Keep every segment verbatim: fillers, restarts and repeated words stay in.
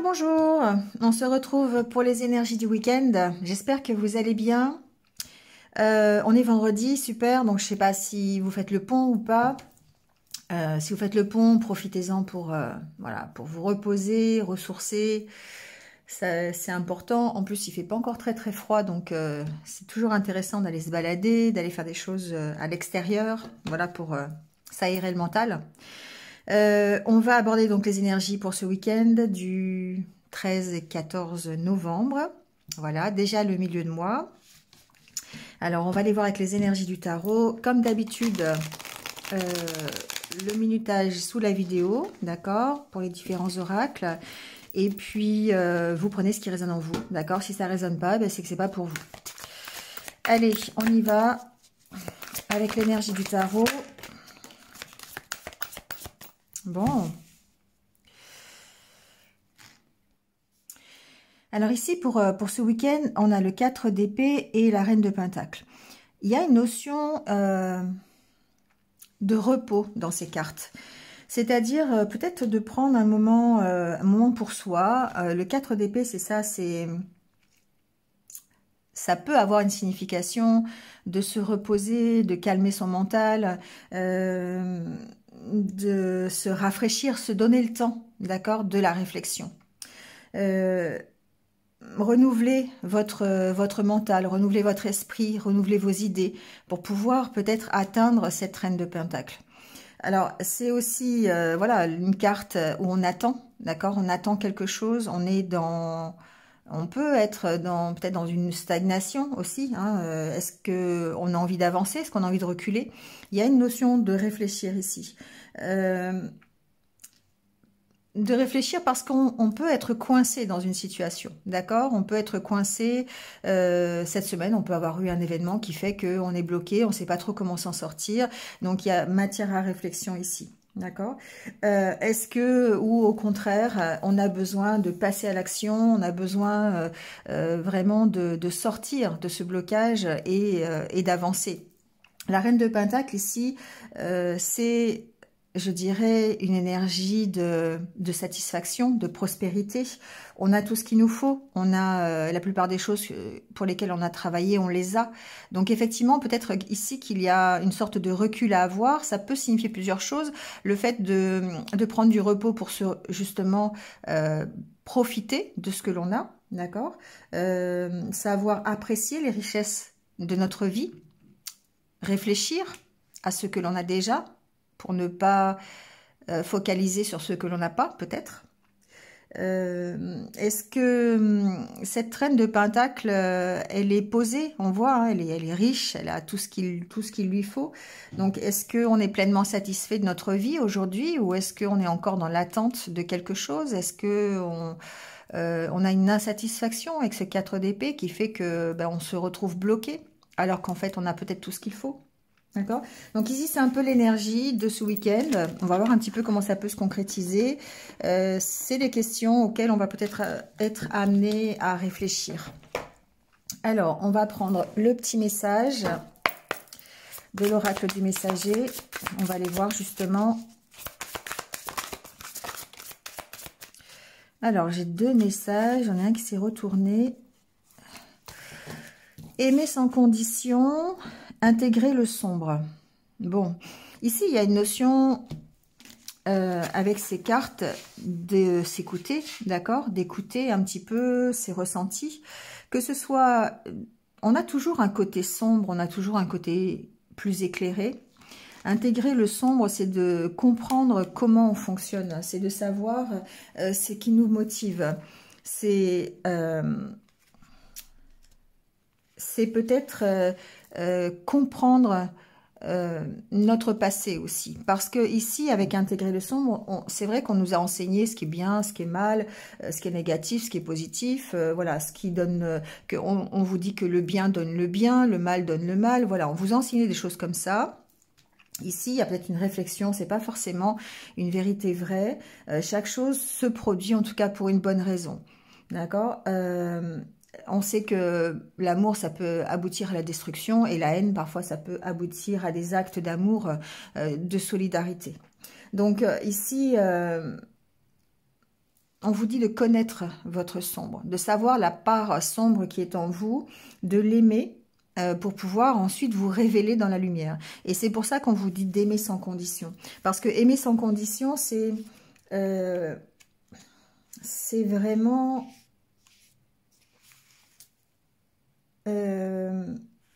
bonjour, on se retrouve pour les énergies du week-end. J'espère que vous allez bien. Euh, on est vendredi, super, donc je ne sais pas si vous faites le pont ou pas. Euh, si vous faites le pont, profitez-en pour, euh, voilà, pour vous reposer, ressourcer. C'est important. En plus, il ne fait pas encore très très froid, donc euh, c'est toujours intéressant d'aller se balader, d'aller faire des choses euh, à l'extérieur, voilà, pour euh, s'aérer le mental. Euh, on va aborder donc les énergies pour ce week-end du treize et quatorze novembre. Voilà, déjà le milieu de mois. Alors, on va aller voir avec les énergies du tarot. Comme d'habitude, euh, le minutage sous la vidéo, d'accord, pour les différents oracles. Et puis, euh, vous prenez ce qui résonne en vous, d'accord. Si ça ne résonne pas, ben, c'est que c'est pas pour vous. Allez, on y va avec l'énergie du tarot. Bon. Alors ici, pour, pour ce week-end, on a le quatre d'épée et la reine de pentacle. Il y a une notion euh, de repos dans ces cartes. C'est-à-dire euh, peut-être de prendre un moment, euh, un moment pour soi. Euh, le quatre d'épée, c'est ça, c'est... Ça peut avoir une signification de se reposer, de calmer son mental, euh, de se rafraîchir, se donner le temps, d'accord, de la réflexion. Euh, renouveler votre, votre mental, renouveler votre esprit, renouveler vos idées pour pouvoir peut-être atteindre cette reine de pentacle. Alors, c'est aussi euh, voilà, une carte où on attend, d'accord, on attend quelque chose, on est dans... On peut être dans peut-être dans une stagnation aussi. Hein. Euh, Est-ce qu'on a envie d'avancer? Est-ce qu'on a envie de reculer? Il y a une notion de réfléchir ici. Euh, de réfléchir parce qu'on peut être coincé dans une situation, d'accord? On peut être coincé euh, cette semaine, on peut avoir eu un événement qui fait qu'on est bloqué, on ne sait pas trop comment s'en sortir. Donc, il y a matière à réflexion ici. D'accord. Euh, Est-ce que, ou au contraire, on a besoin de passer à l'action, on a besoin euh, euh, vraiment de, de sortir de ce blocage et, euh, et d'avancer. La reine de pentacle ici, euh, c'est, je dirais, une énergie de, de satisfaction, de prospérité. On a tout ce qu'il nous faut. On a euh, la plupart des choses pour lesquelles on a travaillé, on les a. Donc effectivement, peut-être ici qu'il y a une sorte de recul à avoir. Ça peut signifier plusieurs choses. Le fait de, de prendre du repos pour se, justement euh, profiter de ce que l'on a, d'accord, euh, savoir apprécier les richesses de notre vie, réfléchir à ce que l'on a déjà pour ne pas euh, focaliser sur ce que l'on n'a pas, peut-être. Euh, Est-ce que hum, cette reine de pentacle, euh, elle est posée? On voit, hein, elle, est, elle est riche, elle a tout ce qu'il tout ce qu'il lui faut. Donc, est-ce qu'on est pleinement satisfait de notre vie aujourd'hui ou est-ce qu'on est encore dans l'attente de quelque chose? Est-ce qu'on euh, on a une insatisfaction avec ce quatre d'épée qui fait que ben, on se retrouve bloqué alors qu'en fait, on a peut-être tout ce qu'il faut? D'accord. Donc ici, c'est un peu l'énergie de ce week-end. On va voir un petit peu comment ça peut se concrétiser. Euh, c'est des questions auxquelles on va peut-être être amené à réfléchir. Alors, on va prendre le petit message de l'oracle du messager. On va aller voir justement. Alors, j'ai deux messages. J'en ai un qui s'est retourné. Aimer sans condition, intégrer le sombre. Bon, ici, il y a une notion euh, avec ces cartes de s'écouter, d'accord? D'écouter un petit peu ses ressentis. Que ce soit... On a toujours un côté sombre, on a toujours un côté plus éclairé. Intégrer le sombre, c'est de comprendre comment on fonctionne. C'est de savoir euh, ce qui nous motive. C'est... Euh, c'est peut-être euh, euh, comprendre euh, notre passé aussi. Parce que ici, avec intégrer le sombre, c'est vrai qu'on nous a enseigné ce qui est bien, ce qui est mal, euh, ce qui est négatif, ce qui est positif. Euh, voilà, ce qui donne... Euh, que on, on vous dit que le bien donne le bien, le mal donne le mal. Voilà, on vous a enseigné des choses comme ça. Ici, il y a peut-être une réflexion, c'est pas forcément une vérité vraie. Euh, chaque chose se produit, en tout cas pour une bonne raison. D'accord euh, On sait que l'amour, ça peut aboutir à la destruction et la haine, parfois, ça peut aboutir à des actes d'amour, euh, de solidarité. Donc, euh, ici, euh, on vous dit de connaître votre sombre, de savoir la part sombre qui est en vous, de l'aimer, euh, pour pouvoir ensuite vous révéler dans la lumière. Et c'est pour ça qu'on vous dit d'aimer sans condition. Parce que aimer sans condition, c'est euh, c'est vraiment euh,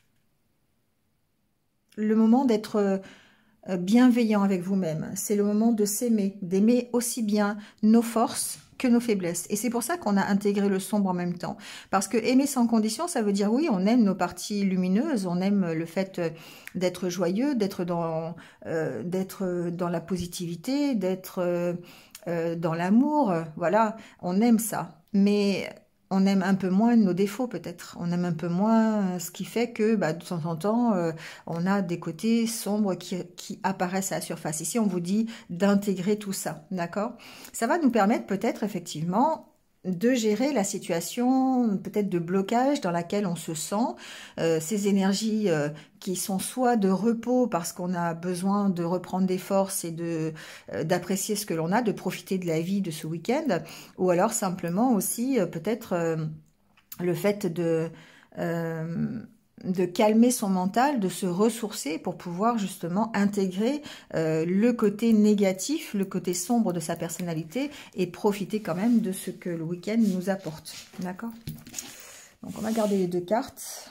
le moment d'être bienveillant avec vous-même. C'est le moment de s'aimer, d'aimer aussi bien nos forces que nos faiblesses. Et c'est pour ça qu'on a intégré le sombre en même temps. Parce que aimer sans condition, ça veut dire oui, on aime nos parties lumineuses, on aime le fait d'être joyeux, d'être dans, euh, d'être dans la positivité, d'être euh, euh, dans l'amour. Voilà, on aime ça. Mais on aime un peu moins nos défauts peut-être. On aime un peu moins ce qui fait que bah, de temps en temps, euh, on a des côtés sombres qui, qui apparaissent à la surface. Ici, on vous dit d'intégrer tout ça, d'accord? Ça va nous permettre peut-être effectivement de gérer la situation peut-être de blocage dans laquelle on se sent, euh, ces énergies euh, qui sont soit de repos parce qu'on a besoin de reprendre des forces et de euh, d'apprécier ce que l'on a, de profiter de la vie de ce week-end, ou alors simplement aussi euh, peut-être euh, le fait de euh, de calmer son mental, de se ressourcer pour pouvoir justement intégrer euh, le côté négatif, le côté sombre de sa personnalité et profiter quand même de ce que le week-end nous apporte. D'accord? Donc on va garder les deux cartes.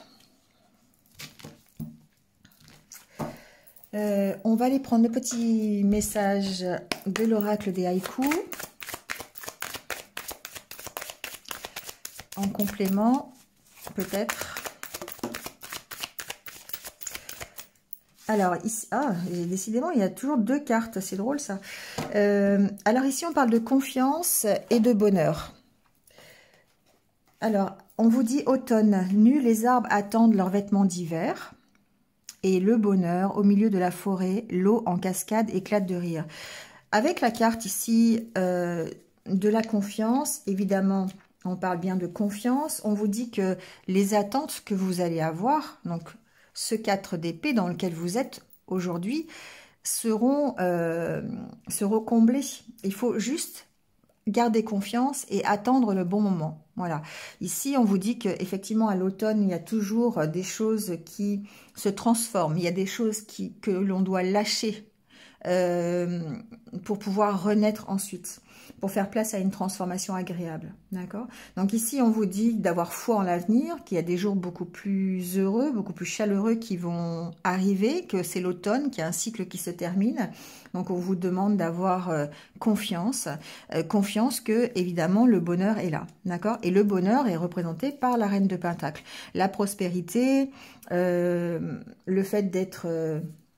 Euh, on va aller prendre le petit message de l'oracle des haïkus. En complément, peut-être. Alors, ici, ah, décidément, il y a toujours deux cartes, c'est drôle ça. Euh, alors ici, on parle de confiance et de bonheur. Alors, on vous dit automne, nus les arbres attendent leurs vêtements d'hiver. Et le bonheur, au milieu de la forêt, l'eau en cascade éclate de rire. Avec la carte ici euh, de la confiance, évidemment, on parle bien de confiance. On vous dit que les attentes que vous allez avoir, donc ce quatre d'épée dans lequel vous êtes aujourd'hui, seront, euh, seront comblés. Il faut juste garder confiance et attendre le bon moment. Voilà. Ici, on vous dit qu'effectivement, à l'automne, il y a toujours des choses qui se transforment. Il y a des choses qui, que l'on doit lâcher euh, pour pouvoir renaître ensuite, pour faire place à une transformation agréable. D'accord? Donc ici, on vous dit d'avoir foi en l'avenir, qu'il y a des jours beaucoup plus heureux, beaucoup plus chaleureux qui vont arriver, que c'est l'automne, qu'il y a un cycle qui se termine. Donc on vous demande d'avoir euh, confiance, euh, confiance que évidemment le bonheur est là, d'accord? Et le bonheur est représenté par la reine de Pentacle. La prospérité, euh, le fait d'être euh,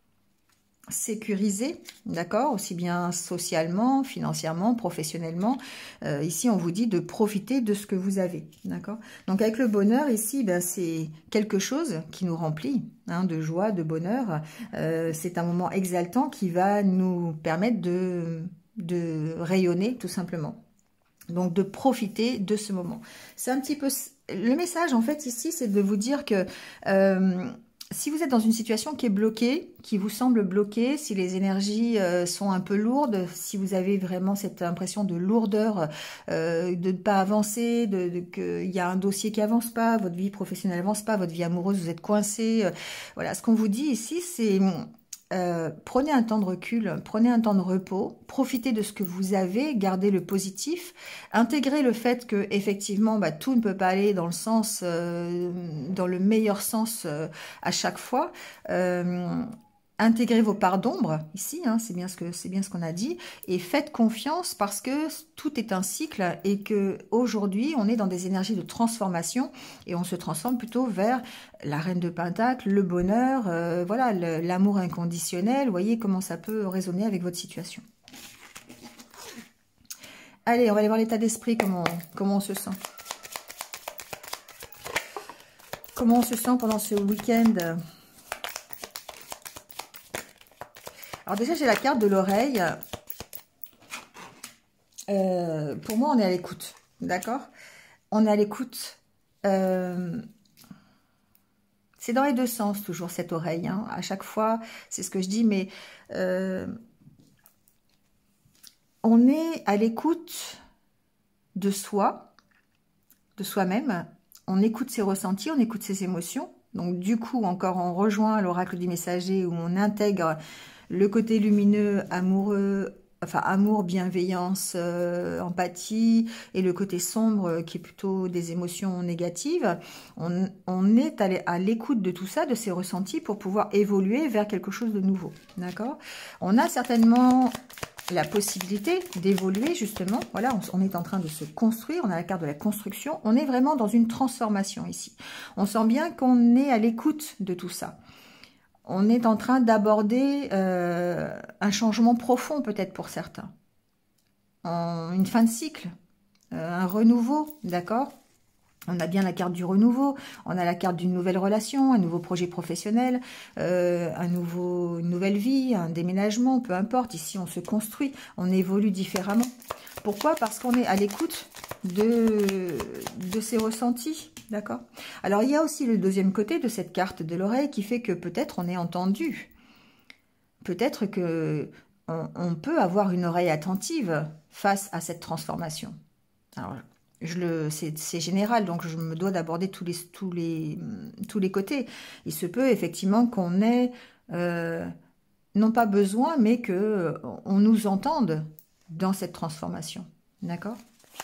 sécurisé, d'accord, aussi bien socialement, financièrement, professionnellement. Euh, ici, on vous dit de profiter de ce que vous avez, d'accord. Donc, avec le bonheur, ici, ben, c'est quelque chose qui nous remplit, hein, de joie, de bonheur. Euh, c'est un moment exaltant qui va nous permettre de, de rayonner, tout simplement. Donc, de profiter de ce moment. C'est un petit peu... Le message, en fait, ici, c'est de vous dire que... Euh, si vous êtes dans une situation qui est bloquée, qui vous semble bloquée, si les énergies euh, sont un peu lourdes, si vous avez vraiment cette impression de lourdeur, euh, de ne pas avancer, de, de qu'il y a un dossier qui avance pas, votre vie professionnelle avance pas, votre vie amoureuse, vous êtes coincé. Euh, voilà, ce qu'on vous dit ici, c'est... Euh, prenez un temps de recul, prenez un temps de repos, profitez de ce que vous avez, gardez le positif, intégrez le fait que effectivement bah, tout ne peut pas aller dans le sens, euh, dans le meilleur sens euh, à chaque fois. Euh, Intégrez vos parts d'ombre ici, hein, c'est bien ce que c'est bien ce qu'on a dit, et faites confiance parce que tout est un cycle et que aujourd'hui on est dans des énergies de transformation et on se transforme plutôt vers la reine de Pentacle, le bonheur, euh, voilà, l'amour inconditionnel. Vous voyez comment ça peut résonner avec votre situation. Allez, on va aller voir l'état d'esprit, comment comment on se sent. Comment on se sent pendant ce week-end? Alors déjà, j'ai la carte de l'oreille. Euh, pour moi, on est à l'écoute, d'accord? On est à l'écoute. Euh, c'est dans les deux sens, toujours, cette oreille. Hein. À chaque fois, c'est ce que je dis, mais euh, on est à l'écoute de soi, de soi-même. On écoute ses ressentis, on écoute ses émotions. Donc du coup, encore, on rejoint l'oracle du messager où on intègre le côté lumineux, amoureux, enfin amour, bienveillance, euh, empathie, et le côté sombre euh, qui est plutôt des émotions négatives. On, on est à l'écoute de tout ça, de ces ressentis, pour pouvoir évoluer vers quelque chose de nouveau. D'accord? On a certainement la possibilité d'évoluer, justement. Voilà, on, on est en train de se construire, on a la carte de la construction, on est vraiment dans une transformation ici. On sent bien qu'on est à l'écoute de tout ça. On est en train d'aborder euh, un changement profond peut-être pour certains. En, une fin de cycle, euh, un renouveau, d'accord? On a bien la carte du renouveau, on a la carte d'une nouvelle relation, un nouveau projet professionnel, euh, un nouveau, une nouvelle vie, un déménagement, peu importe. Ici, on se construit, on évolue différemment. Pourquoi? Parce qu'on est à l'écoute de, de ses ressentis, d'accord? Alors, il y a aussi le deuxième côté de cette carte de l'oreille qui fait que peut-être on est entendu. Peut-être que on, on peut avoir une oreille attentive face à cette transformation. Alors, c'est général, donc je me dois d'aborder tous les, tous, les, tous les côtés. Il se peut effectivement qu'on ait, euh, non pas besoin, mais qu'on nous entende dans cette transformation. D'accord?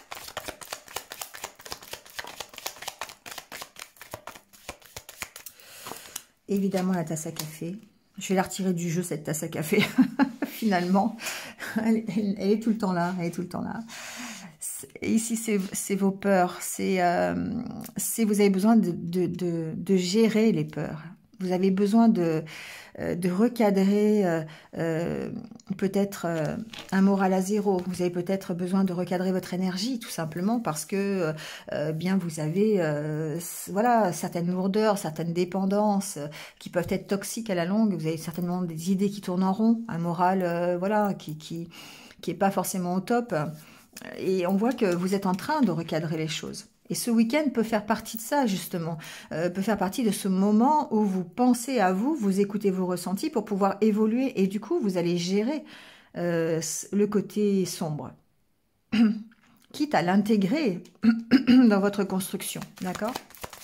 Évidemment, la tasse à café. Je vais la retirer du jeu, cette tasse à café. Finalement, elle, elle, elle est tout le temps là, elle est tout le temps là. Ici, c'est vos peurs, c'est euh, vous avez besoin de, de, de, de gérer les peurs. Vous avez besoin de, de recadrer euh, euh, peut-être euh, un moral à zéro. Vous avez peut-être besoin de recadrer votre énergie, tout simplement, parce que euh, bien vous avez euh, voilà, certaines lourdeurs, certaines dépendances euh, qui peuvent être toxiques à la longue. Vous avez certainement des idées qui tournent en rond, un moral euh, voilà, qui qui qui est pas forcément au top. Et on voit que vous êtes en train de recadrer les choses. Et ce week-end peut faire partie de ça, justement. Euh, peut faire partie de ce moment où vous pensez à vous, vous écoutez vos ressentis pour pouvoir évoluer. Et du coup, vous allez gérer euh, le côté sombre. Quitte à l'intégrer dans votre construction. D'accord ?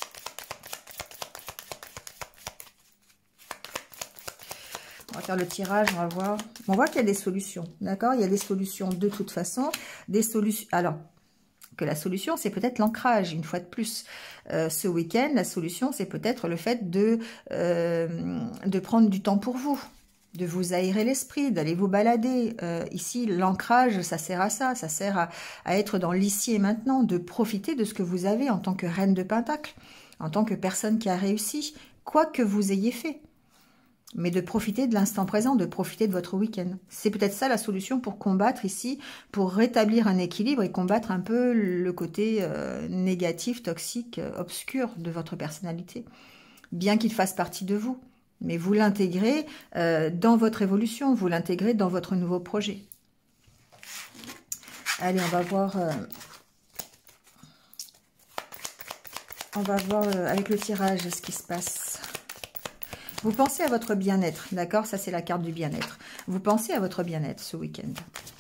On va faire le tirage, on va voir. On voit qu'il y a des solutions, d'accord? Il y a des solutions de toute façon. Des solutions. Alors, que la solution, c'est peut-être l'ancrage, une fois de plus. Euh, ce week-end, la solution, c'est peut-être le fait de, euh, de prendre du temps pour vous, de vous aérer l'esprit, d'aller vous balader. Euh, ici, l'ancrage, ça sert à ça. Ça sert à, à être dans l'ici et maintenant, de profiter de ce que vous avez en tant que reine de Pentacle, en tant que personne qui a réussi, quoi que vous ayez fait. Mais de profiter de l'instant présent, de profiter de votre week-end. C'est peut-être ça la solution pour combattre ici, pour rétablir un équilibre et combattre un peu le côté euh, négatif, toxique, euh, obscur de votre personnalité. Bien qu'il fasse partie de vous. Mais vous l'intégrez euh, dans votre évolution, vous l'intégrez dans votre nouveau projet. Allez, on va voir... Euh, on va voir euh, avec le tirage ce qui se passe. Vous pensez à votre bien-être, d'accord? Ça, c'est la carte du bien-être. Vous pensez à votre bien-être ce week-end.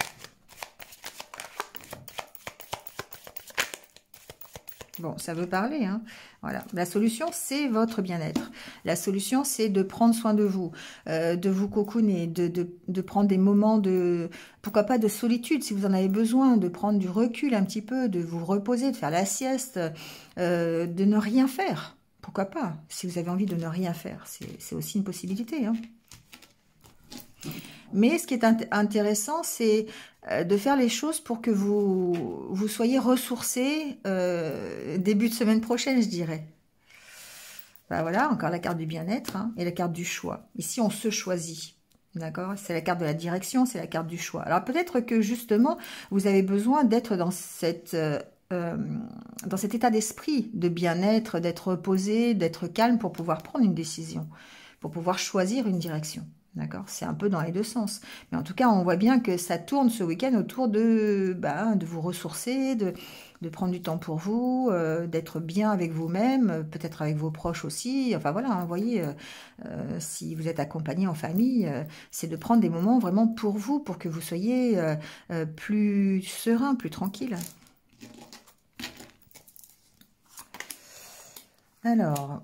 Bon, ça veut parler, hein. Voilà. La solution, c'est votre bien-être. La solution, c'est de prendre soin de vous, euh, de vous cocooner, de, de, de prendre des moments de, pourquoi pas de solitude, si vous en avez besoin, de prendre du recul un petit peu, de vous reposer, de faire la sieste, euh, de ne rien faire. Pourquoi pas? Si vous avez envie de ne rien faire, c'est aussi une possibilité. Hein. Mais ce qui est int intéressant, c'est euh, de faire les choses pour que vous, vous soyez ressourcés euh, début de semaine prochaine, je dirais. Ben voilà, encore la carte du bien-être hein, et la carte du choix. Ici, on se choisit. D'accord? C'est la carte de la direction, c'est la carte du choix. Alors peut-être que justement, vous avez besoin d'être dans cette... Euh, Euh, dans cet état d'esprit de bien-être, d'être reposé, d'être calme pour pouvoir prendre une décision, pour pouvoir choisir une direction. D'accord? C'est un peu dans les deux sens. Mais en tout cas, on voit bien que ça tourne ce week-end autour de, bah, de vous ressourcer, de, de prendre du temps pour vous, euh, d'être bien avec vous-même, peut-être avec vos proches aussi. Enfin voilà, hein, vous voyez, euh, euh, si vous êtes accompagné en famille, euh, c'est de prendre des moments vraiment pour vous, pour que vous soyez euh, euh, plus serein, plus tranquille. Alors,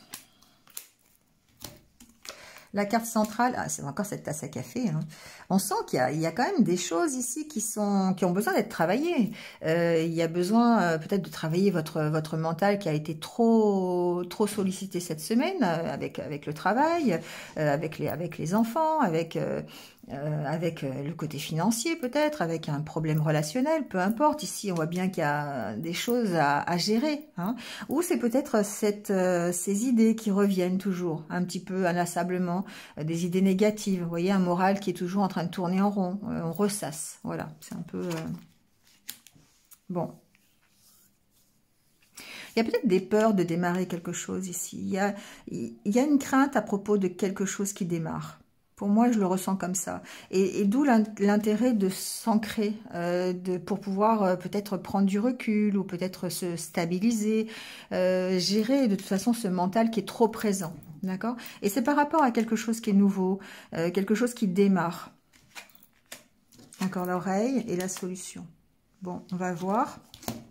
la carte centrale, ah, c'est encore cette tasse à café. Hein. On sent qu'il y, y a quand même des choses ici qui, sont, qui ont besoin d'être travaillées. Euh, il y a besoin euh, peut-être de travailler votre, votre mental qui a été trop, trop sollicité cette semaine euh, avec, avec le travail, euh, avec, les, avec les enfants, avec, euh, euh, avec euh, le côté financier peut-être, avec un problème relationnel, peu importe. Ici, on voit bien qu'il y a des choses à, à gérer. Hein. Ou c'est peut-être cette, euh, ces idées qui reviennent toujours, un petit peu inlassablement, euh, des idées négatives. Vous voyez, un moral qui est toujours en train de tourner en rond, euh, on ressasse. Voilà, c'est un peu... Euh... Bon. Il y a peut-être des peurs de démarrer quelque chose ici. Il y a, il y a une crainte à propos de quelque chose qui démarre. Pour moi, je le ressens comme ça. Et, et d'où l'intérêt de s'ancrer, euh, de, pour pouvoir euh, peut-être prendre du recul ou peut-être se stabiliser, euh, gérer de toute façon ce mental qui est trop présent. D'accord? Et c'est par rapport à quelque chose qui est nouveau, euh, quelque chose qui démarre. Encore l'oreille et la solution. Bon, on va voir.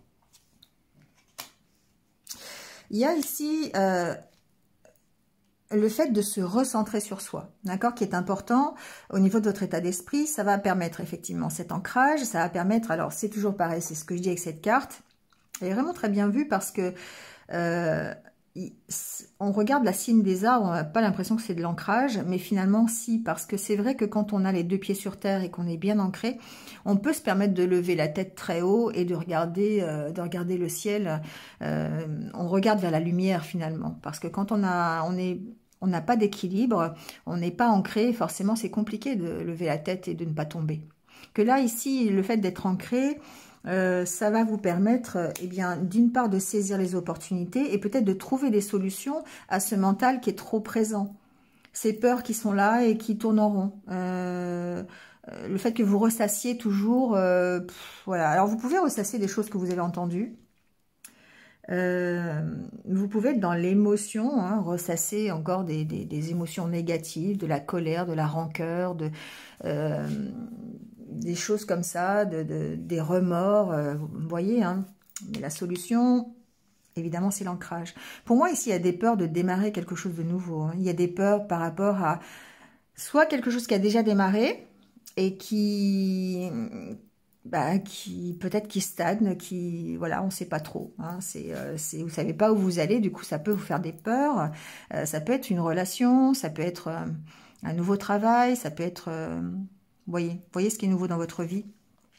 Il y a ici... Euh, le fait de se recentrer sur soi, d'accord, qui est important au niveau de votre état d'esprit, ça va permettre effectivement cet ancrage, ça va permettre, alors c'est toujours pareil, c'est ce que je dis avec cette carte, elle est vraiment très bien vue parce que euh, on regarde la cime des arbres, on n'a pas l'impression que c'est de l'ancrage, mais finalement si, parce que c'est vrai que quand on a les deux pieds sur terre et qu'on est bien ancré, on peut se permettre de lever la tête très haut et de regarder, euh, de regarder le ciel. Euh, on regarde vers la lumière finalement, parce que quand on a, on est, on n'a pas d'équilibre, on n'est pas ancré, forcément c'est compliqué de lever la tête et de ne pas tomber. Que là ici, le fait d'être ancré, Euh, ça va vous permettre, euh, eh bien, d'une part de saisir les opportunités et peut-être de trouver des solutions à ce mental qui est trop présent. Ces peurs qui sont là et qui tournent en rond. Euh, euh, le fait que vous ressassiez toujours, euh, pff, voilà. Alors vous pouvez ressasser des choses que vous avez entendues. Euh, vous pouvez être dans l'émotion, hein, ressasser encore des, des, des émotions négatives, de la colère, de la rancœur, de... Euh, des choses comme ça, de, de, des remords, euh, vous voyez, hein. Mais la solution, évidemment, c'est l'ancrage. Pour moi, ici, il y a des peurs de démarrer quelque chose de nouveau. Hein. Il y a des peurs par rapport à soit quelque chose qui a déjà démarré et qui, bah, qui peut-être qui stagne, qui, voilà, on ne sait pas trop. Hein. C'est, euh, c'est, vous ne savez pas où vous allez, du coup, ça peut vous faire des peurs. Euh, ça peut être une relation, ça peut être euh, un nouveau travail, ça peut être... Euh, Voyez, voyez ce qui est nouveau dans votre vie.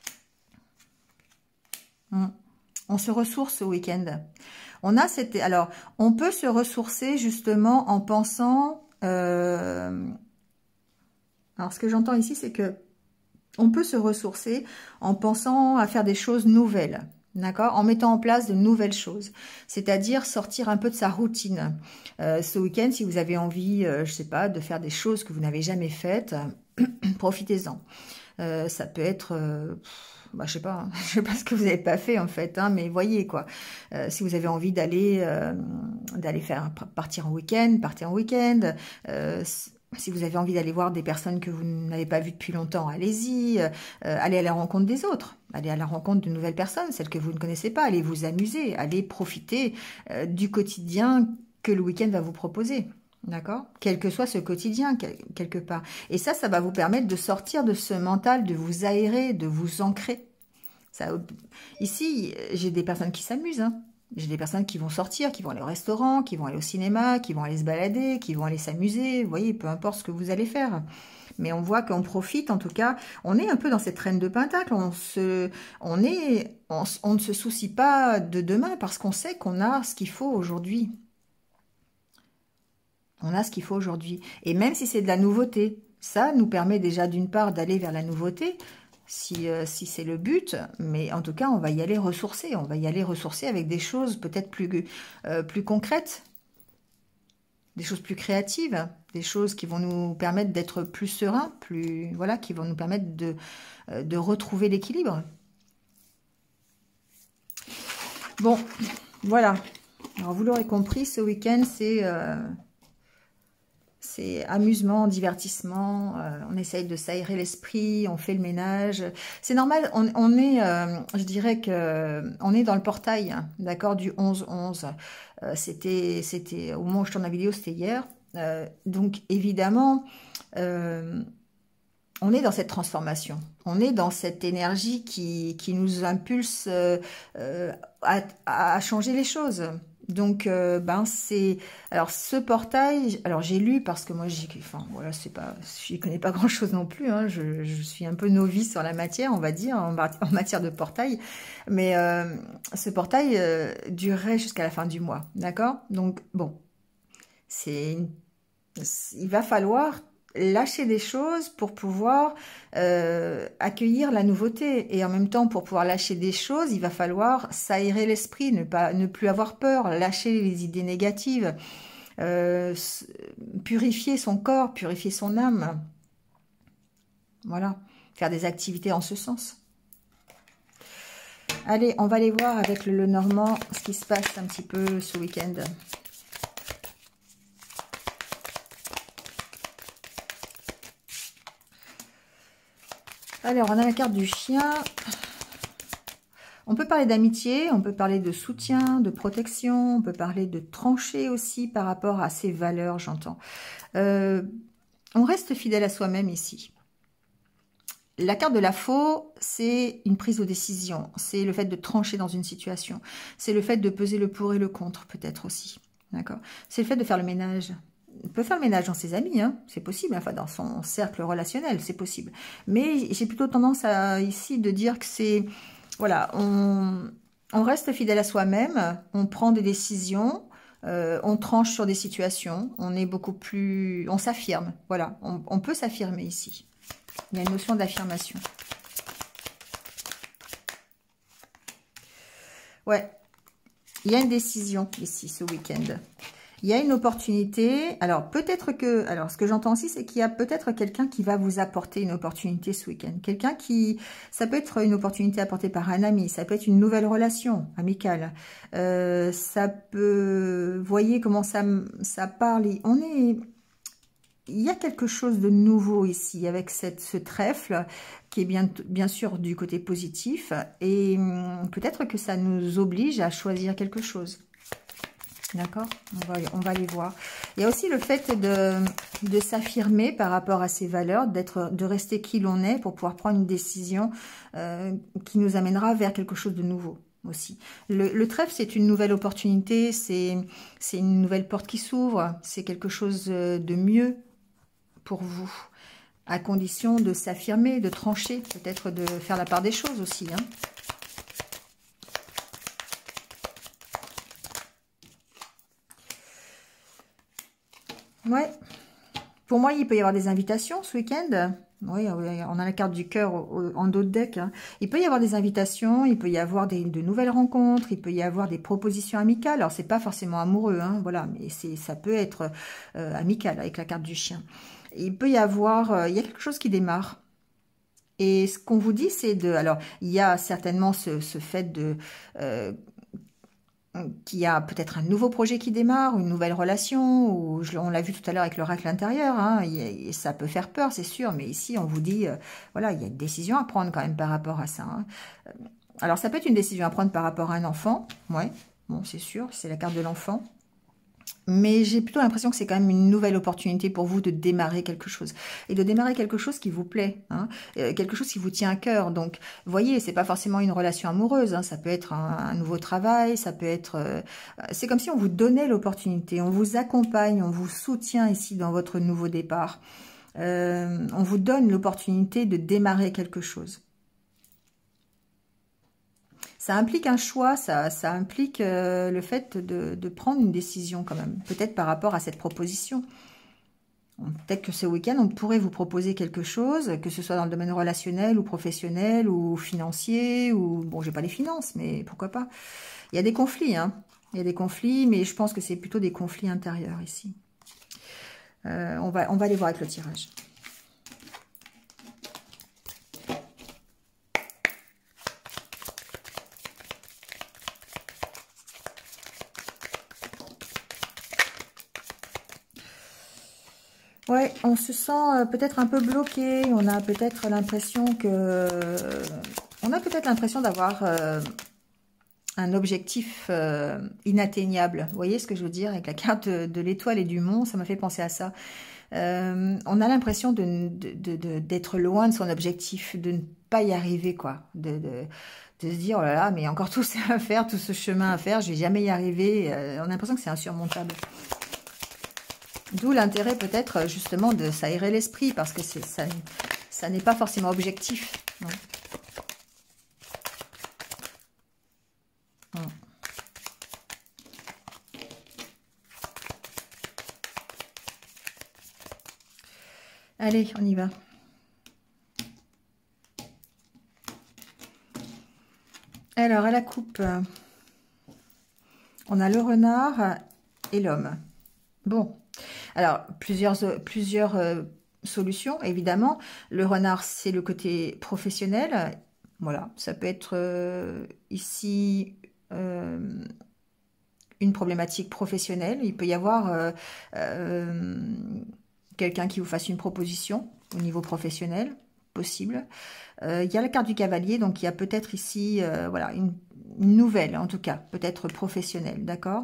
Hum. On se ressource au week-end. On a cette, alors, on peut se ressourcer justement en pensant. Euh, alors, ce que j'entends ici, c'est que on peut se ressourcer en pensant à faire des choses nouvelles. D'accord, en mettant en place de nouvelles choses, c'est-à-dire sortir un peu de sa routine. Euh, ce week-end, si vous avez envie, euh, je sais pas, de faire des choses que vous n'avez jamais faites, profitez-en. Euh, ça peut être, euh, bah, je sais pas, hein, je sais pas ce que vous n'avez pas fait en fait, hein, mais voyez quoi. Euh, si vous avez envie d'aller, euh, d'aller faire partir en week-end, partez en week-end. Euh, si vous avez envie d'aller voir des personnes que vous n'avez pas vues depuis longtemps, allez-y. Euh, allez à la rencontre des autres. Allez à la rencontre de nouvelles personnes, celles que vous ne connaissez pas. Allez vous amuser, allez profiter euh, du quotidien que le week-end va vous proposer. D'accord? Quel que soit ce quotidien, quelque part. Et ça, ça va vous permettre de sortir de ce mental, de vous aérer, de vous ancrer. Ça, ici, j'ai des personnes qui s'amusent. Hein. J'ai des personnes qui vont sortir, qui vont aller au restaurant, qui vont aller au cinéma, qui vont aller se balader, qui vont aller s'amuser. Vous voyez, peu importe ce que vous allez faire. Mais on voit qu'on profite, en tout cas, on est un peu dans cette reine de Pentacle. On, se, on, est, on, on ne se soucie pas de demain parce qu'on sait qu'on a ce qu'il faut aujourd'hui. On a ce qu'il faut aujourd'hui. Et même si c'est de la nouveauté, ça nous permet déjà d'une part d'aller vers la nouveauté, si, euh, si c'est le but, mais en tout cas, on va y aller ressourcer. On va y aller ressourcer avec des choses peut-être plus, euh, plus concrètes, des choses plus créatives, des choses qui vont nous permettre d'être plus sereins, plus, voilà, qui vont nous permettre de, euh, de retrouver l'équilibre. Bon, voilà. Alors, vous l'aurez compris, ce week-end, c'est... Euh, c'est amusement, divertissement, euh, on essaye de s'aérer l'esprit, on fait le ménage. C'est normal, on, on est, euh, je dirais que on est dans le portail, hein, d'accord, du onze onze. Euh, c'était, c'était, au moment où je tourne la vidéo, c'était hier. Euh, donc évidemment, euh, on est dans cette transformation. On est dans cette énergie qui, qui nous impulse euh, euh, à, à changer les choses. Donc, euh, ben c'est alors ce portail. Alors j'ai lu parce que moi, j'y, enfin voilà, c'est pas, j'y connais pas grand chose non plus. Hein, je, je suis un peu novice sur la matière, on va dire, en, en matière de portail. Mais euh, ce portail euh, durerait jusqu'à la fin du mois, d'accord? Donc bon, c'est, il va falloir lâcher des choses pour pouvoir euh, accueillir la nouveauté. Et en même temps, pour pouvoir lâcher des choses, il va falloir s'aérer l'esprit, ne pas, ne plus avoir peur, lâcher les idées négatives, euh, purifier son corps, purifier son âme. Voilà, faire des activités en ce sens. Allez, on va aller voir avec le Lenormand ce qui se passe un petit peu ce week-end. Alors, on a la carte du chien. On peut parler d'amitié, on peut parler de soutien, de protection, on peut parler de trancher aussi par rapport à ses valeurs, j'entends. Euh, on reste fidèle à soi-même ici. La carte de la faux, c'est une prise de décision, c'est le fait de trancher dans une situation, c'est le fait de peser le pour et le contre peut-être aussi, d'accord. C'est le fait de faire le ménage. On peut faire le ménage dans ses amis, hein, c'est possible, enfin dans son cercle relationnel, c'est possible. Mais j'ai plutôt tendance à ici de dire que c'est, voilà, on, on reste fidèle à soi-même, on prend des décisions, euh, on tranche sur des situations, on est beaucoup plus, on s'affirme, voilà, on, on peut s'affirmer ici. Il y a une notion d'affirmation. Ouais, il y a une décision ici ce week-end. Il y a une opportunité. Alors, peut-être que... Alors, ce que j'entends aussi, c'est qu'il y a peut-être quelqu'un qui va vous apporter une opportunité ce week-end. Quelqu'un qui... Ça peut être une opportunité apportée par un ami. Ça peut être une nouvelle relation amicale. Euh, ça peut... Vous voyez comment ça, ça parle. On est... Il y a quelque chose de nouveau ici avec cette, ce trèfle qui est bien, bien sûr du côté positif. Et peut-être que ça nous oblige à choisir quelque chose. D'accord, on va, on va aller voir. Il y a aussi le fait de, de s'affirmer par rapport à ses valeurs, d'être, de rester qui l'on est pour pouvoir prendre une décision euh, qui nous amènera vers quelque chose de nouveau aussi. Le, le trèfle, c'est une nouvelle opportunité, c'est une nouvelle porte qui s'ouvre, c'est quelque chose de mieux pour vous, à condition de s'affirmer, de trancher, peut-être de faire la part des choses aussi, hein. Ouais. Pour moi, il peut y avoir des invitations ce week-end. Oui, on a la carte du cœur en dos de deck. Hein. Il peut y avoir des invitations, il peut y avoir des, de nouvelles rencontres, il peut y avoir des propositions amicales. Alors, c'est pas forcément amoureux, hein, voilà, mais c'est ça peut être euh, amical avec la carte du chien. Il peut y avoir, euh, il y a quelque chose qui démarre. Et ce qu'on vous dit, c'est de... Alors, il y a certainement ce, ce fait de... Euh, qu'il y a peut-être un nouveau projet qui démarre, une nouvelle relation, ou on l'a vu tout à l'heure avec l'oracle intérieur, hein, et ça peut faire peur, c'est sûr, mais ici on vous dit, euh, voilà, il y a une décision à prendre quand même par rapport à ça. Hein. Alors ça peut être une décision à prendre par rapport à un enfant, ouais, bon c'est sûr, c'est la carte de l'enfant. Mais j'ai plutôt l'impression que c'est quand même une nouvelle opportunité pour vous de démarrer quelque chose. Et de démarrer quelque chose qui vous plaît, hein, euh, quelque chose qui vous tient à cœur. Donc, vous voyez, c'est pas forcément une relation amoureuse, hein, ça peut être un, un nouveau travail, ça peut être... Euh, c'est comme si on vous donnait l'opportunité, on vous accompagne, on vous soutient ici dans votre nouveau départ. Euh, on vous donne l'opportunité de démarrer quelque chose. Ça implique un choix, ça, ça implique euh, le fait de, de prendre une décision quand même, peut-être par rapport à cette proposition. Peut-être que ce week-end, on pourrait vous proposer quelque chose, que ce soit dans le domaine relationnel ou professionnel ou financier, ou... Bon, j'ai pas les finances, mais pourquoi pas. Il y a des conflits, hein. Il y a des conflits, mais je pense que c'est plutôt des conflits intérieurs ici. Euh, on va, on va aller voir avec le tirage. on se sent peut-être un peu bloqué, on a peut-être l'impression que... On a peut-être l'impression d'avoir euh, un objectif euh, inatteignable. Vous voyez ce que je veux dire? Avec la carte de, de l'étoile et du mont, ça m'a fait penser à ça. Euh, on a l'impression de, de, de, de, d'être loin de son objectif, de ne pas y arriver, quoi. De, de, de se dire, oh là là, mais il y a encore tout ça à faire, tout ce chemin à faire, je vais jamais y arriver. Euh, on a l'impression que c'est insurmontable. D'où l'intérêt peut-être justement de s'aérer l'esprit, parce que c'est ça, ça n'est pas forcément objectif. Non. Non. Allez, on y va. Alors, à la coupe, on a le renard et l'homme. Bon, alors, plusieurs, plusieurs euh, solutions, évidemment. Le renard, c'est le côté professionnel. Voilà, ça peut être euh, ici euh, une problématique professionnelle. Il peut y avoir euh, euh, quelqu'un qui vous fasse une proposition au niveau professionnel, possible. Euh, il y a la carte du cavalier, donc il y a peut-être ici euh, voilà, une, une nouvelle, en tout cas, peut-être professionnelle, d'accord?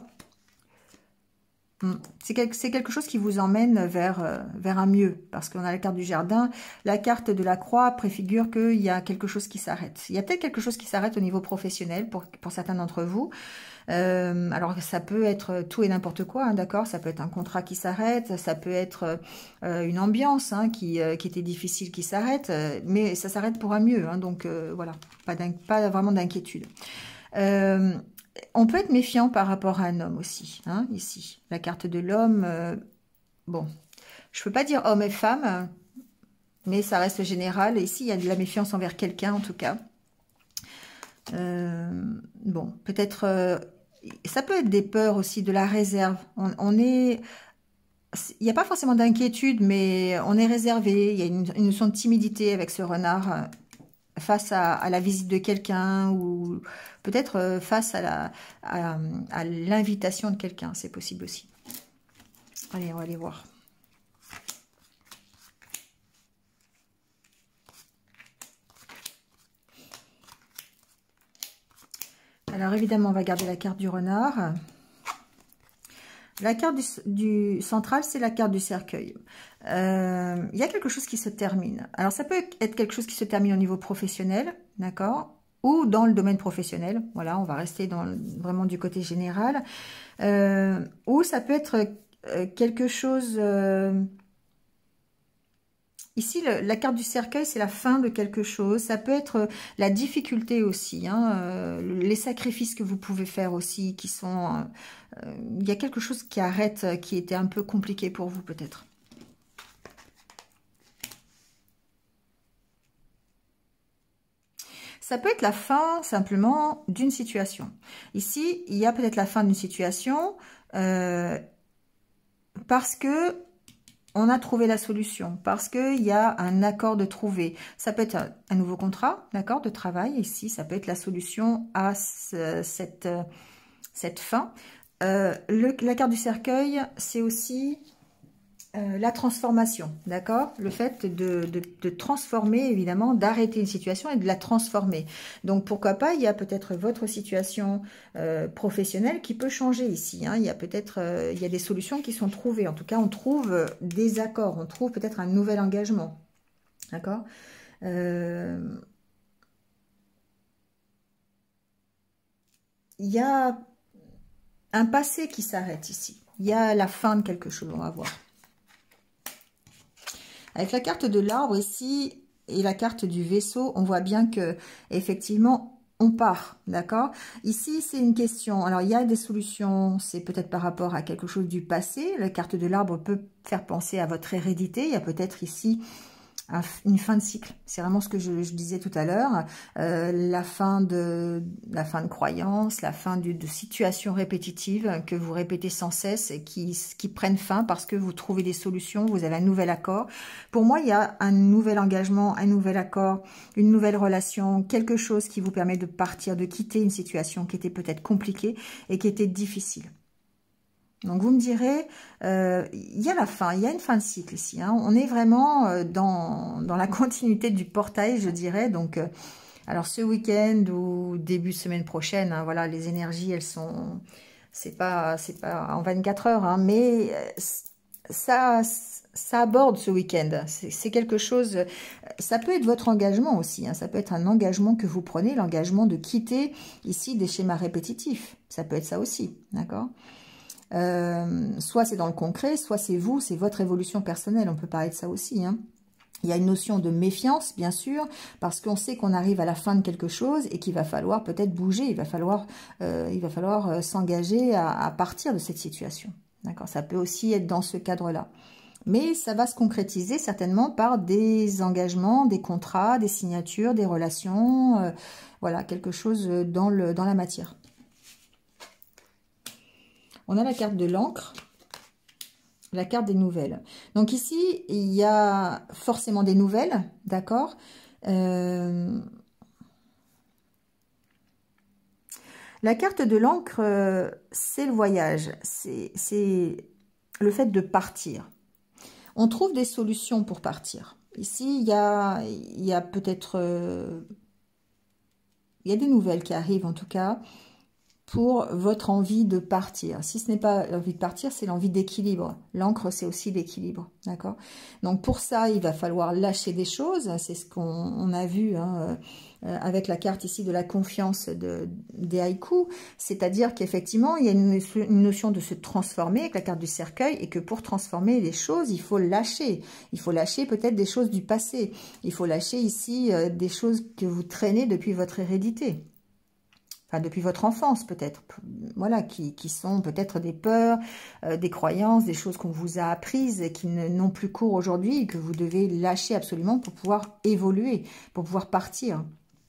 C'est quelque, c'est quelque chose qui vous emmène vers, euh, vers un mieux, parce qu'on a la carte du jardin, la carte de la croix préfigure qu'il y a quelque chose qui s'arrête. Il y a peut-être quelque chose qui s'arrête au niveau professionnel pour, pour certains d'entre vous. Euh, alors ça peut être tout et n'importe quoi, hein, d'accord? Ça peut être un contrat qui s'arrête, ça peut être euh, une ambiance hein, qui, euh, qui était difficile qui s'arrête, euh, mais ça s'arrête pour un mieux, hein, donc euh, voilà, pas, pas vraiment d'inquiétude. Euh, On peut être méfiant par rapport à un homme aussi, hein, ici. La carte de l'homme, euh, bon, je ne peux pas dire homme et femme, mais ça reste général. Ici, il y a de la méfiance envers quelqu'un, en tout cas. Euh, bon, peut-être, euh, ça peut être des peurs aussi, de la réserve. On, on est, il n'y a pas forcément d'inquiétude, mais on est réservé. Il y a une, une notion de timidité avec ce renard face à, à la visite de quelqu'un ou peut-être face à la à, à l'invitation de quelqu'un, c'est possible aussi. Allez, on va aller voir. Alors évidemment, on va garder la carte du renard. La carte du, du central, c'est la carte du cercueil. Euh, il y a quelque chose qui se termine. Alors, ça peut être quelque chose qui se termine au niveau professionnel, d'accord, ou dans le domaine professionnel. Voilà, on va rester dans vraiment du côté général. Euh, ou ça peut être euh, quelque chose... Euh, ici, le, la carte du cercueil, c'est la fin de quelque chose. Ça peut être la difficulté aussi, hein, euh, les sacrifices que vous pouvez faire aussi, qui sont... Euh, il y a quelque chose qui arrête, qui était un peu compliqué pour vous peut-être. Ça peut être la fin simplement d'une situation. Ici, il y a peut-être la fin d'une situation euh, parce que on a trouvé la solution, parce qu'il y a un accord de trouver. Ça peut être un nouveau contrat, d'accord, de travail. Ici, ça peut être la solution à ce, cette, cette fin. Euh, le, la carte du cercueil, c'est aussi... Euh, la transformation, d'accord? Le fait de, de, de transformer, évidemment, d'arrêter une situation et de la transformer. Donc, pourquoi pas, il y a peut-être votre situation euh, professionnelle qui peut changer ici. Hein. Il y a peut-être euh, il y a des solutions qui sont trouvées. En tout cas, on trouve des accords, on trouve peut-être un nouvel engagement. D'accord? euh, Il y a un passé qui s'arrête ici. Il y a la fin de quelque chose, on va voir. Avec la carte de l'arbre ici et la carte du vaisseau, on voit bien que effectivement on part, d'accord? Ici, c'est une question. Alors, il y a des solutions, c'est peut-être par rapport à quelque chose du passé. La carte de l'arbre peut faire penser à votre hérédité. Il y a peut-être ici une fin de cycle. C'est vraiment ce que je, je disais tout à l'heure. Euh, la fin de la fin de croyance, la fin de, de situations répétitives que vous répétez sans cesse et qui, qui prennent fin parce que vous trouvez des solutions, vous avez un nouvel accord. Pour moi, il y a un nouvel engagement, un nouvel accord, une nouvelle relation, quelque chose qui vous permet de partir, de quitter une situation qui était peut-être compliquée et qui était difficile. Donc vous me direz, euh, il y a la fin, il y a une fin de cycle ici. Hein. On est vraiment euh, dans, dans la continuité du portail, je dirais. Donc, euh, alors ce week-end ou début de semaine prochaine, hein, voilà, les énergies, elles sont, c'est pas, c'est pas en vingt-quatre heures, hein, mais ça, ça aborde ce week-end. C'est quelque chose. Ça peut être votre engagement aussi. Hein, ça peut être un engagement que vous prenez, l'engagement de quitter ici des schémas répétitifs. Ça peut être ça aussi, d'accord. Euh, soit c'est dans le concret, soit c'est vous, c'est votre évolution personnelle. On peut parler de ça aussi. Hein. Il y a une notion de méfiance, bien sûr, parce qu'on sait qu'on arrive à la fin de quelque chose et qu'il va falloir peut-être bouger. Il va falloir, euh, il va falloir euh, s'engager à, à partir de cette situation. D'accord. Ça peut aussi être dans ce cadre-là. Mais ça va se concrétiser certainement par des engagements, des contrats, des signatures, des relations. Euh, voilà, quelque chose dans, le, dans la matière. On a la carte de l'encre, la carte des nouvelles. Donc ici, il y a forcément des nouvelles, d'accord euh... La carte de l'encre, euh, c'est le voyage, c'est le fait de partir. On trouve des solutions pour partir. Ici, il y a, il y a peut-être... Euh, il y a des nouvelles qui arrivent en tout cas, pour votre envie de partir. Si ce n'est pas l'envie de partir, c'est l'envie d'équilibre. L'encre, c'est aussi l'équilibre, d'accord? Donc pour ça, il va falloir lâcher des choses. C'est ce qu'on a vu hein, euh, avec la carte ici de la confiance de, des haïkus. C'est-à-dire qu'effectivement, il y a une, une notion de se transformer avec la carte du cercueil et que pour transformer les choses, il faut lâcher. Il faut lâcher peut-être des choses du passé. Il faut lâcher ici euh, des choses que vous traînez depuis votre hérédité. Enfin, depuis votre enfance peut-être, voilà, qui, qui sont peut-être des peurs, euh, des croyances, des choses qu'on vous a apprises et qui n'ont plus cours aujourd'hui et que vous devez lâcher absolument pour pouvoir évoluer, pour pouvoir partir.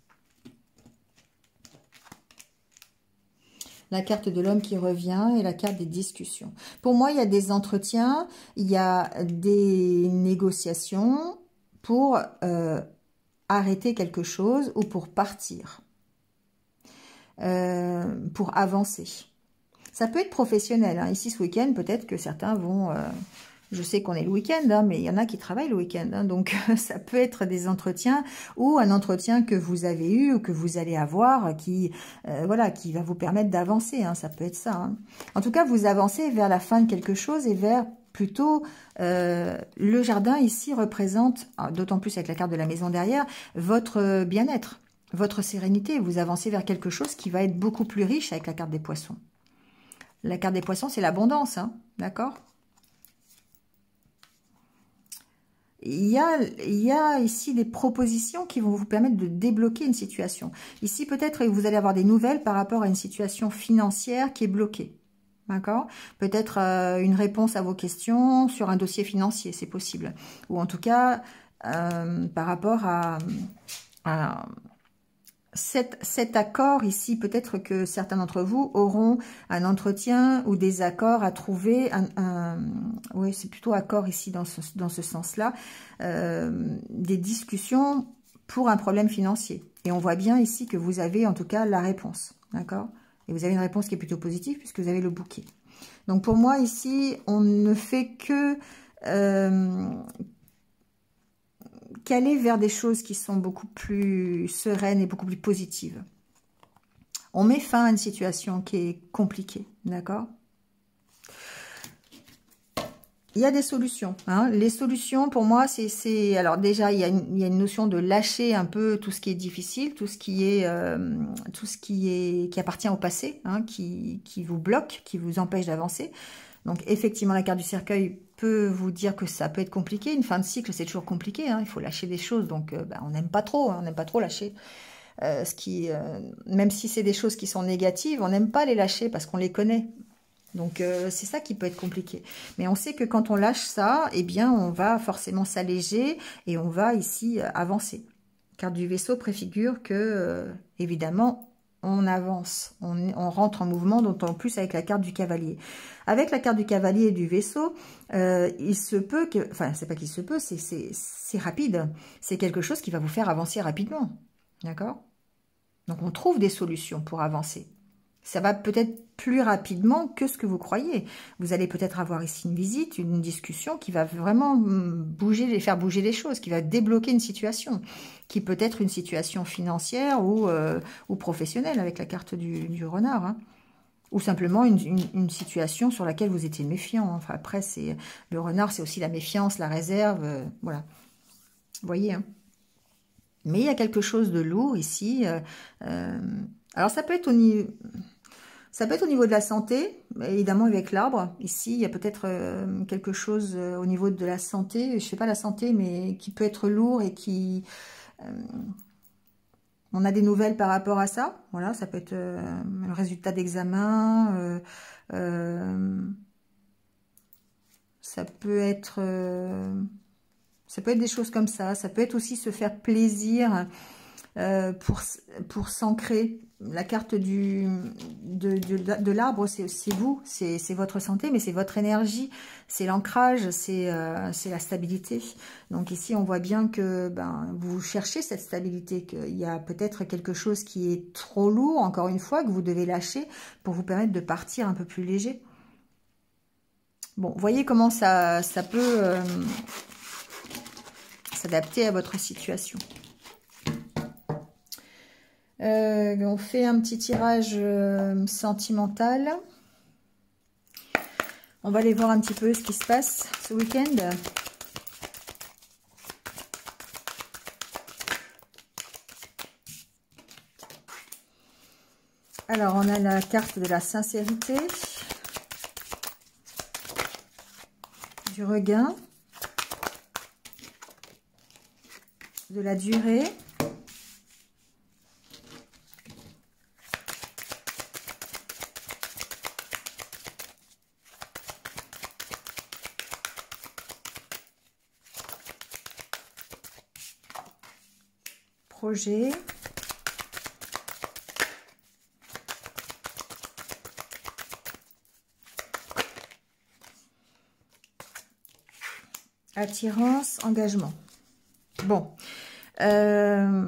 La carte de l'homme qui revient et la carte des discussions. Pour moi, il y a des entretiens, il y a des négociations pour euh, arrêter quelque chose ou pour partir. Euh, pour avancer. Ça peut être professionnel. Hein. Ici, ce week-end, peut-être que certains vont... Euh, je sais qu'on est le week-end, hein, mais il y en a qui travaillent le week-end. Hein, donc, ça peut être des entretiens ou un entretien que vous avez eu ou que vous allez avoir qui, euh, voilà, qui va vous permettre d'avancer. Hein, ça peut être ça. Hein. En tout cas, vous avancez vers la fin de quelque chose et vers... Plutôt, euh, le jardin ici représente, d'autant plus avec la carte de la maison derrière, votre bien-être. Votre sérénité, vous avancez vers quelque chose qui va être beaucoup plus riche avec la carte des poissons. La carte des poissons, c'est l'abondance, hein, d'accord? Il y a, il y a ici des propositions qui vont vous permettre de débloquer une situation. Ici, peut-être, vous allez avoir des nouvelles par rapport à une situation financière qui est bloquée. D'accord? Peut-être euh, une réponse à vos questions sur un dossier financier, c'est possible. Ou en tout cas, euh, par rapport à... à Cet, cet accord ici, peut-être que certains d'entre vous auront un entretien ou des accords à trouver. Un, un, oui, c'est plutôt accord ici dans ce, dans ce sens-là. Euh, des discussions pour un problème financier. Et on voit bien ici que vous avez en tout cas la réponse. D'accord? Et vous avez une réponse qui est plutôt positive puisque vous avez le bouquet. Donc pour moi ici, on ne fait que... Euh, qu'aller vers des choses qui sont beaucoup plus sereines et beaucoup plus positives. On met fin à une situation qui est compliquée, d'accord? Il y a des solutions. Hein. Les solutions, pour moi, c'est... Alors déjà, il y, a une, il y a une notion de lâcher un peu tout ce qui est difficile, tout ce qui est, euh, tout ce qui est, qui appartient au passé, hein, qui, qui vous bloque, qui vous empêche d'avancer. Donc effectivement, la carte du cercueil peut vous dire que ça peut être compliqué. Une fin de cycle, c'est toujours compliqué. Hein. Il faut lâcher des choses, donc euh, ben, on n'aime pas trop. Hein. On n'aime pas trop lâcher. Euh, ce qui, euh, même si c'est des choses qui sont négatives, on n'aime pas les lâcher parce qu'on les connaît. Donc euh, c'est ça qui peut être compliqué. Mais on sait que quand on lâche ça, eh bien on va forcément s'alléger et on va ici euh, avancer. Carte du vaisseau préfigure que, euh, évidemment, on avance, on, on rentre en mouvement, d'autant plus avec la carte du cavalier. Avec la carte du cavalier et du vaisseau, euh, il se peut que... Enfin, c'est pas qu'il se peut, c'est rapide. C'est quelque chose qui va vous faire avancer rapidement. D'accord? Donc, on trouve des solutions pour avancer. Ça va peut-être plus rapidement que ce que vous croyez. Vous allez peut-être avoir ici une visite, une discussion qui va vraiment bouger, les faire bouger les choses, qui va débloquer une situation, qui peut être une situation financière ou, euh, ou professionnelle avec la carte du, du renard, hein. Ou simplement une, une, une situation sur laquelle vous étiez méfiant. Enfin, après, c'est le renard, c'est aussi la méfiance, la réserve, euh, voilà. Vous voyez, hein. Mais il y a quelque chose de lourd ici. Euh, euh, alors, ça peut être au niveau... Ça peut être au niveau de la santé, évidemment avec l'arbre. Ici, il y a peut-être euh, quelque chose euh, au niveau de la santé, je ne sais pas la santé, mais qui peut être lourd et qui... Euh, on a des nouvelles par rapport à ça. Voilà, ça peut être euh, le résultat d'examen. Euh, euh, ça peut être... Euh, ça peut être des choses comme ça. Ça peut être aussi se faire plaisir euh, pour, pour s'ancrer. La carte du, de, de, de l'arbre, c'est vous, c'est votre santé, mais c'est votre énergie, c'est l'ancrage, c'est euh, la stabilité. Donc ici, on voit bien que ben, vous cherchez cette stabilité, qu'il y a peut-être quelque chose qui est trop lourd, encore une fois, que vous devez lâcher pour vous permettre de partir un peu plus léger. Bon, voyez comment ça, ça peut euh, s'adapter à votre situation. Euh, on fait un petit tirage euh, sentimental. On va aller voir un petit peu ce qui se passe ce week-end. Alors, on a la carte de la sincérité, du regain, de la durée, projet, attirance, engagement. Bon. Euh,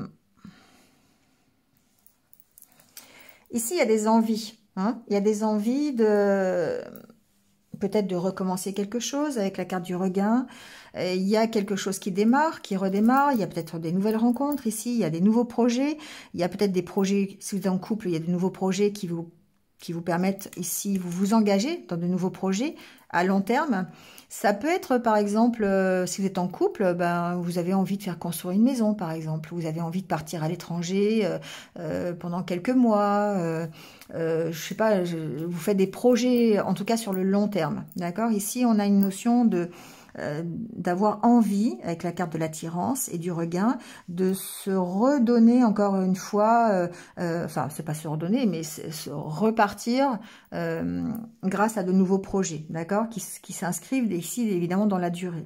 ici, il y a des envies. Hein, il y a des envies de... peut-être de recommencer quelque chose avec la carte du regain. Euh, il y a quelque chose qui démarre, qui redémarre. Il y a peut-être des nouvelles rencontres ici. Il y a des nouveaux projets. Il y a peut-être des projets, si vous êtes en couple, il y a de nouveaux projets qui vous, qui vous permettent ici, vous vous engagez dans de nouveaux projets à long terme. Ça peut être, par exemple, euh, si vous êtes en couple, ben, vous avez envie de faire construire une maison, par exemple. Vous avez envie de partir à l'étranger euh, euh, pendant quelques mois. Euh, euh, je sais pas, je, vous faites des projets, en tout cas sur le long terme. D'accord? Ici, on a une notion de euh, d'avoir envie, avec la carte de l'attirance et du regain, de se redonner encore une fois, euh, euh, enfin, c'est pas se redonner, mais se repartir euh, grâce à de nouveaux projets, d'accord, qui, qui s'inscrivent ici, évidemment, dans la durée.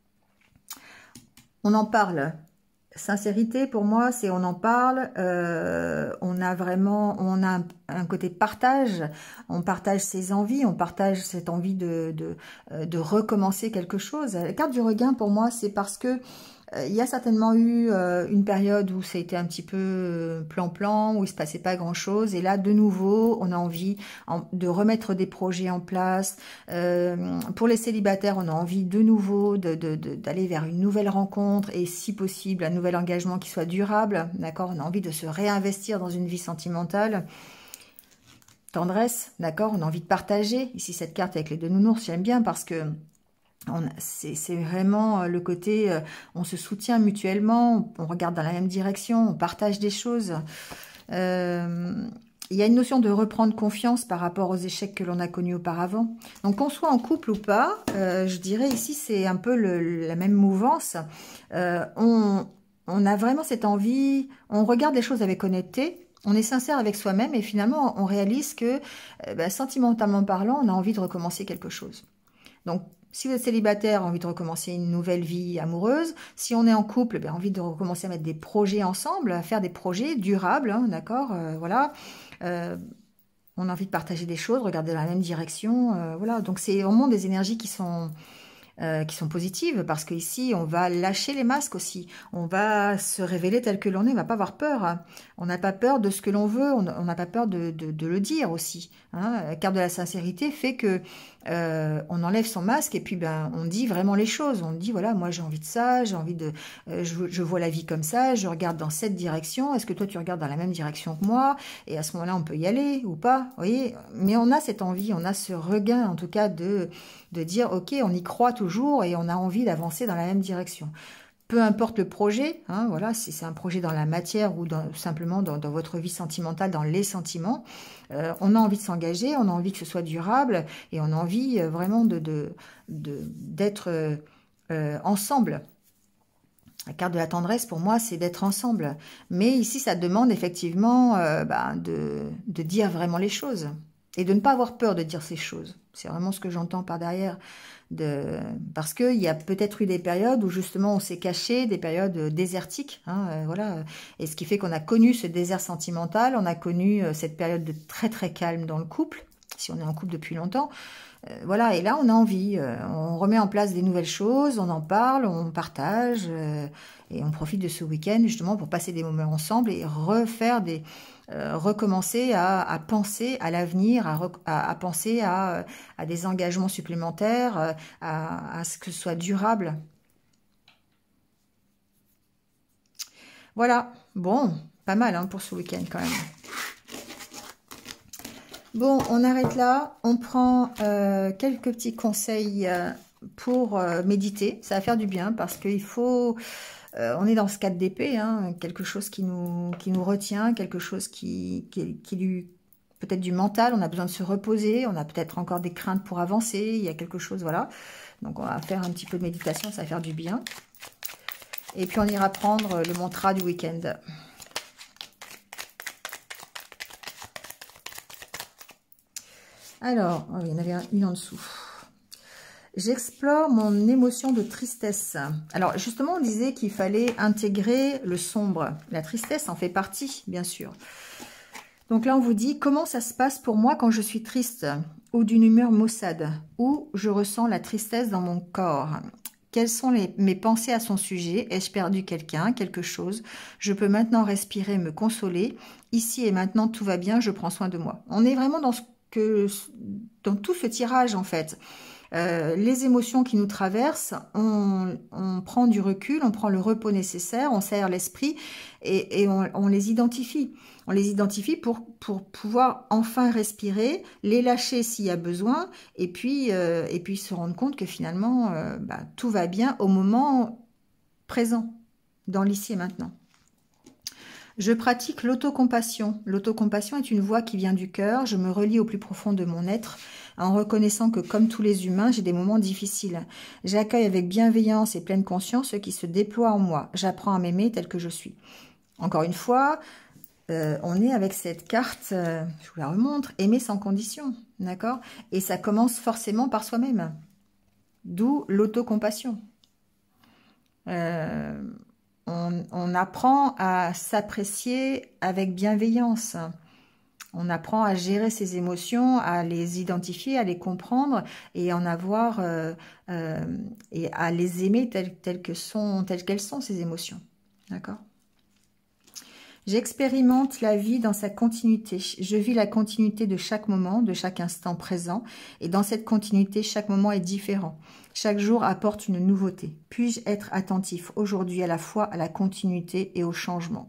On en parle. Sincérité, pour moi, c'est on en parle, euh, on a vraiment, on a un, un côté partage, on partage ses envies, on partage cette envie de, de, de recommencer quelque chose. La carte du regain, pour moi, c'est parce que euh, il y a certainement eu euh, une période où ça a été un petit peu plan-plan, où il se passait pas grand-chose, et là, de nouveau, on a envie en, de remettre des projets en place. Euh, pour les célibataires, on a envie de nouveau de, de, de, d'aller vers une nouvelle rencontre, et si possible, un nouvel engagement qui soit durable, d'accord. On a envie de se réinvestir dans une vie sentimentale. Tendresse, d'accord. On a envie de partager. Ici, cette carte avec les deux nounours, j'aime bien parce que c'est vraiment le côté, euh, on se soutient mutuellement, on regarde dans la même direction, on partage des choses. Euh, il y a une notion de reprendre confiance par rapport aux échecs que l'on a connus auparavant. Donc, qu'on soit en couple ou pas, euh, je dirais ici, c'est un peu le, la même mouvance. Euh, on, on a vraiment cette envie, on regarde les choses avec honnêteté, on est sincère avec soi-même et finalement, on réalise que, euh, ben, sentimentalement parlant, on a envie de recommencer quelque chose. Donc, si vous êtes célibataire, envie de recommencer une nouvelle vie amoureuse. Si on est en couple, ben, envie de recommencer à mettre des projets ensemble, à faire des projets durables, hein, d'accord, euh, voilà. Euh, on a envie de partager des choses, regarder dans la même direction, euh, voilà. Donc, c'est vraiment des énergies qui sont euh, qui sont positives, parce qu'ici, on va lâcher les masques aussi. On va se révéler tel que l'on est, on va pas avoir peur. Hein. On n'a pas peur de ce que l'on veut, on n'a pas peur de, de, de le dire aussi. Hein. La carte de la sincérité fait que euh, on enlève son masque et puis ben on dit vraiment les choses. On dit voilà, moi j'ai envie de ça, j'ai envie de, euh, je, je vois la vie comme ça, je regarde dans cette direction. Est-ce que toi tu regardes dans la même direction que moi? Et à ce moment-là, on peut y aller ou pas, vous voyez. Mais on a cette envie, on a ce regain en tout cas de de dire ok, on y croit toujours et on a envie d'avancer dans la même direction. Peu importe le projet, hein, voilà, si c'est un projet dans la matière ou dans, simplement dans, dans votre vie sentimentale, dans les sentiments, euh, on a envie de s'engager, on a envie que ce soit durable et on a envie euh, vraiment de, de, de, d'être euh, euh, ensemble. La carte de la tendresse, pour moi, c'est d'être ensemble. Mais ici, ça demande effectivement euh, bah, de, de dire vraiment les choses et de ne pas avoir peur de dire ces choses. C'est vraiment ce que j'entends par derrière. De... Parce qu'il y a peut-être eu des périodes où justement on s'est caché, des périodes désertiques, hein, euh, voilà. Et ce qui fait qu'on a connu ce désert sentimental, on a connu euh, cette période de très très calme dans le couple, si on est en couple depuis longtemps. Euh, voilà, et là on a envie, euh, on remet en place des nouvelles choses, on en parle, on partage, euh, et on profite de ce week-end justement pour passer des moments ensemble et refaire des... Euh, recommencer à, à penser à l'avenir, à, à, à penser à, à des engagements supplémentaires, à, à ce que ce soit durable. Voilà, bon, pas mal hein, pour ce week-end quand même. Bon, on arrête là, on prend euh, quelques petits conseils euh, pour euh, méditer, ça va faire du bien parce qu'il faut... Euh, on est dans ce cadre d'épée, hein, quelque chose qui nous, qui nous retient, quelque chose qui, qui, qui lui... peut-être du mental, on a besoin de se reposer, on a peut-être encore des craintes pour avancer, il y a quelque chose, voilà. Donc on va faire un petit peu de méditation, ça va faire du bien. Et puis on ira prendre le mantra du week-end. Alors, oh, il y en avait une en dessous. J'explore mon émotion de tristesse. Alors, justement, on disait qu'il fallait intégrer le sombre. La tristesse en fait partie, bien sûr. Donc là, on vous dit, comment ça se passe pour moi quand je suis triste ou d'une humeur maussade, ou je ressens la tristesse dans mon corps? Quelles sont les, mes pensées à son sujet? Ai-je perdu quelqu'un, quelque chose? Je peux maintenant respirer, me consoler. Ici et maintenant, tout va bien, je prends soin de moi. On est vraiment dans, ce que, dans tout ce tirage, en fait. Euh, les émotions qui nous traversent, on, on prend du recul, on prend le repos nécessaire, on s'aère l'esprit et, et on, on les identifie. On les identifie pour, pour pouvoir enfin respirer, les lâcher s'il y a besoin et puis, euh, et puis se rendre compte que finalement, euh, bah, tout va bien au moment présent, dans l'ici et maintenant. Je pratique l'autocompassion. L'autocompassion est une voix qui vient du cœur. Je me relie au plus profond de mon être en reconnaissant que, comme tous les humains, j'ai des moments difficiles. J'accueille avec bienveillance et pleine conscience ce qui se déploie en moi. J'apprends à m'aimer tel que je suis. Encore une fois, euh, on est avec cette carte, euh, je vous la remontre, aimer sans condition, d'accord? Et ça commence forcément par soi-même. D'où l'autocompassion. Euh... On, on apprend à s'apprécier avec bienveillance. On apprend à gérer ses émotions, à les identifier, à les comprendre et en avoir euh, euh, et à les aimer telles, telles que sont, telles qu'elles sont ces émotions. D'accord ? J'expérimente la vie dans sa continuité. Je vis la continuité de chaque moment, de chaque instant présent. Et dans cette continuité, chaque moment est différent. Chaque jour apporte une nouveauté. Puis-je être attentif aujourd'hui à la fois à la continuité et au changement?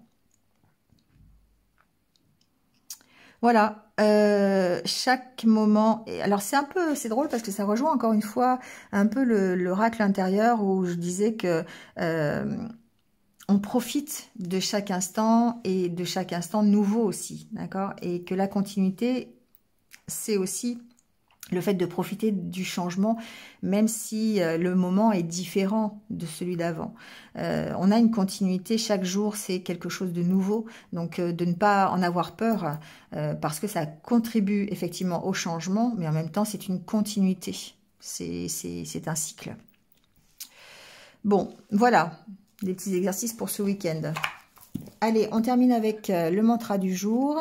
Voilà. Euh, chaque moment... Alors c'est un peu... C'est drôle parce que ça rejoint encore une fois un peu l'oracle intérieur où je disais que... Euh, on profite de chaque instant et de chaque instant nouveau aussi, d'accord? Et que la continuité, c'est aussi le fait de profiter du changement, même si euh, le moment est différent de celui d'avant. Euh, on a une continuité, chaque jour, c'est quelque chose de nouveau, donc euh, de ne pas en avoir peur, euh, parce que ça contribue effectivement au changement, mais en même temps, c'est une continuité, c'est un cycle. Bon, voilà. Des petits exercices pour ce week-end. Allez, on termine avec le mantra du jour.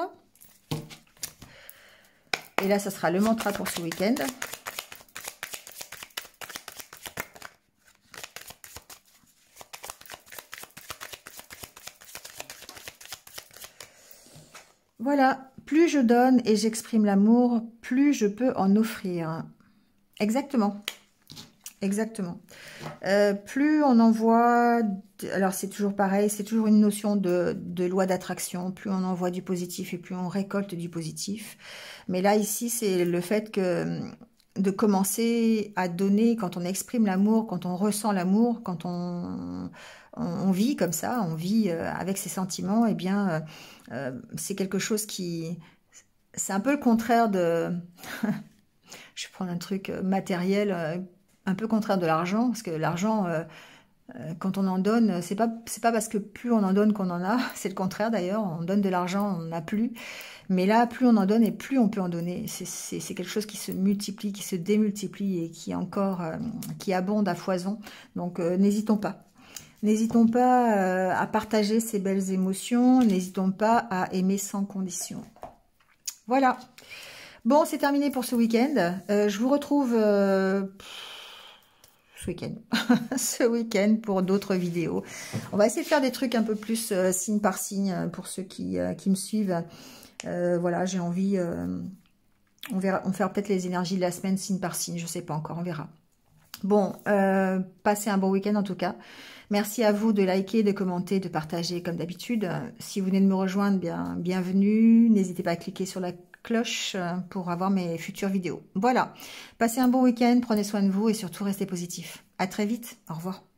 Et là, ça sera le mantra pour ce week-end. Voilà, plus je donne et j'exprime l'amour, plus je peux en offrir. Exactement. Exactement. Euh, plus on envoie, alors c'est toujours pareil, c'est toujours une notion de, de loi d'attraction, plus on envoie du positif et plus on récolte du positif. Mais là, ici, c'est le fait que de commencer à donner, quand on exprime l'amour, quand on ressent l'amour, quand on, on, on vit comme ça, on vit euh, avec ses sentiments, eh bien, euh, euh, c'est quelque chose qui... C'est un peu le contraire de... Je vais prendre un truc matériel, euh, un peu contraire de l'argent, parce que l'argent, euh, euh, quand on en donne, c'est pas c'est pas parce que plus on en donne qu'on en a, c'est le contraire d'ailleurs, on donne de l'argent, on n'en a plus, mais là, plus on en donne et plus on peut en donner, c'est quelque chose qui se multiplie, qui se démultiplie et qui est encore, euh, qui abonde à foison, donc euh, n'hésitons pas. N'hésitons pas euh, à partager ces belles émotions, n'hésitons pas à aimer sans condition. Voilà. Bon, c'est terminé pour ce week-end. Euh, je vous retrouve euh, ce week-end. ce week-end pour d'autres vidéos. On va essayer de faire des trucs un peu plus euh, signe par signe pour ceux qui, euh, qui me suivent. Euh, voilà, j'ai envie... Euh, on verra, on fera peut-être les énergies de la semaine signe par signe. Je sais pas encore, on verra. Bon, euh, passez un bon week-end en tout cas. Merci à vous de liker, de commenter, de partager comme d'habitude. Si vous venez de me rejoindre, bien, bienvenue. N'hésitez pas à cliquer sur la cloche pour avoir mes futures vidéos. Voilà, passez un bon week-end, prenez soin de vous et surtout restez positifs. À très vite, au revoir.